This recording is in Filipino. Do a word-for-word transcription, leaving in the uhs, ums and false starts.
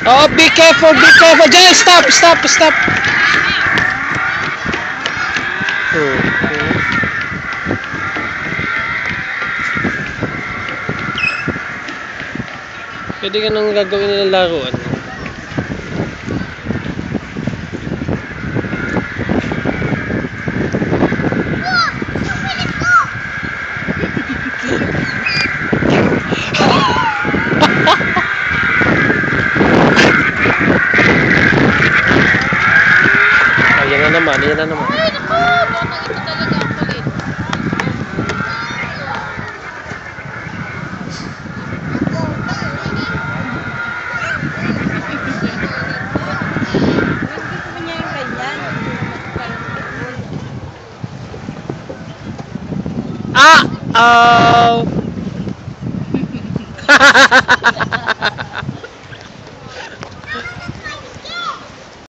Oh, be careful, be careful. Just stop, stop, stop. Hmm. Pwede ka nang gagawin nilang laruan. Ayan na naman, ayan na naman. Ay, naku! Baka ito talaga ang kulit. Gusto niya yung ganyan. Ah! Oh!